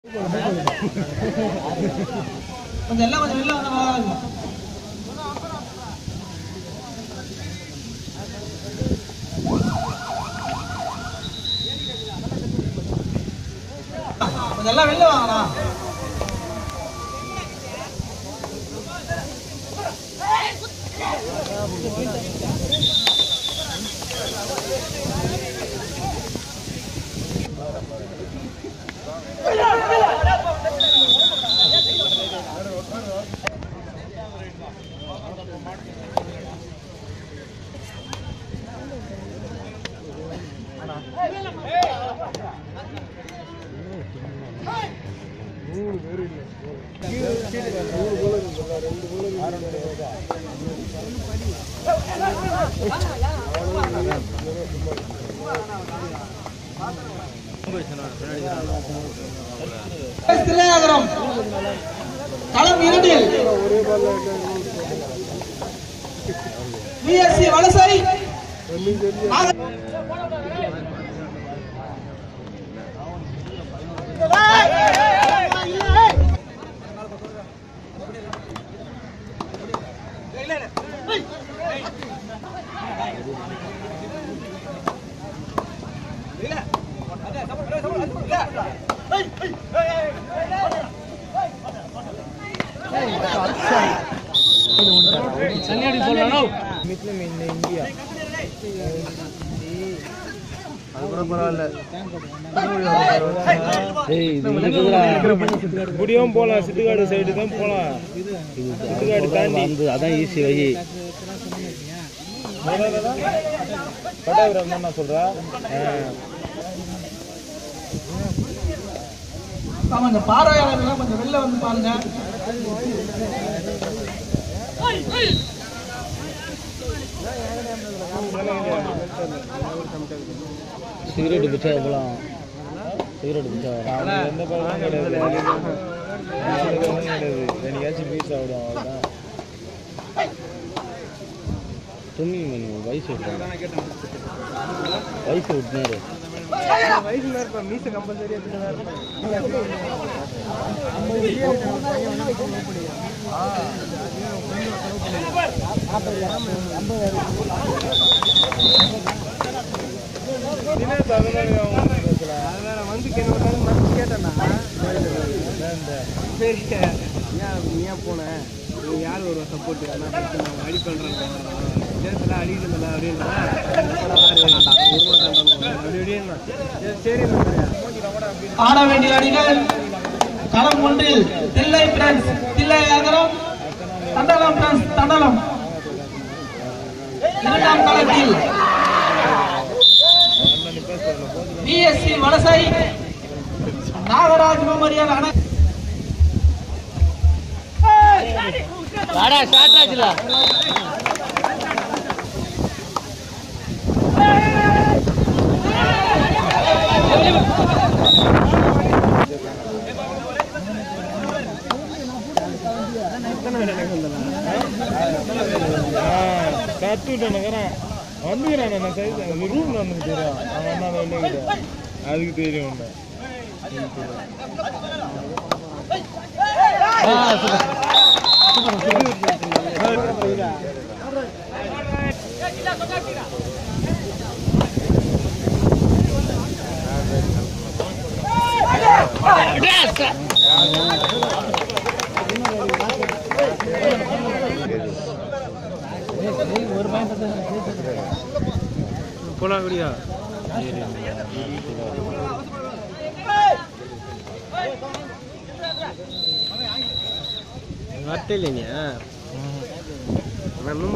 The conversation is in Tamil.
கொஞ்சம் எல்லாம் கொஞ்சம் வெளில வந்தா கொஞ்சம் எல்லாம் வெளில வாங்கண்ணா. களம் 2 பிஎஸ்சி வலசை முடியும் போலாம். சிட்டுக்காடு சைடு தான் போலாம். சிட்டுக்காடு தாண்டி அதான் ஈஸி வழி. பட்டாபிராம் என்ன சொல்றா? கொஞ்சம் பார்வையாளர்கள் கொஞ்சம் வெளில வந்து பாருங்க. சிகரெட் பிச்சா போலாம். சிகரெட் பிச்சா எந்த பழமும் கிடையாது. என்னைக்காச்சும் பீஸ் சாப்பிடும். அவ்வளோதான். துணி வயசு விட்டாரு. வயசு இருப்பார். மீச கம்பல்சரி வந்து கேட்டேன்னா சரி ஏன் போனேன் யார் ஒரு சப்போர்ட் அடி பண்றாங்க அடிக்கிறதில்ல ஆட வேண்டிய அணிகள் களம் 1 தில்லை பிரான்ஸ் தில்லை நகரம் தண்டலம் பிரான்ஸ் தண்டலம். இரண்டாம் களத்தில் பிஎஸ்சி வலசை நாகராஜ் மெமோரியல் அணை அதுக்கு தெரியும். போலாம் குடியா வார்த்தை இல்லைங்க.